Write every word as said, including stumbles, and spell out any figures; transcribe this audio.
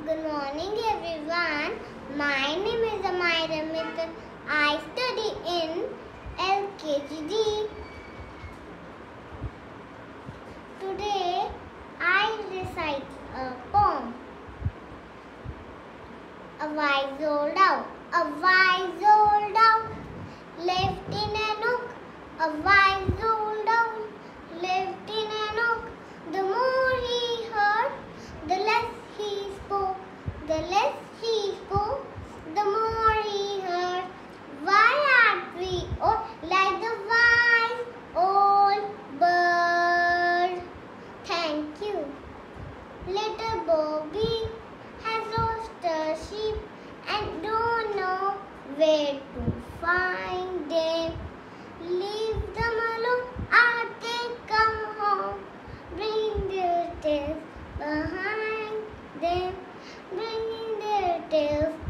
Good morning everyone. My name is Amayra Mittal. I study in L K G D. Today I recite a poem. A wise old owl, a wise old owl lived in a nook. A wise old owl lived in a nook. The more he heard, the less he spoke. The less he spoke, the more he heard. Why aren't we all like the wise old bird? Thank you. Little Bobby has lost a sheep and don't know where to find them. Leave them alone or they come home. Bring their tails behind them, bringing their tails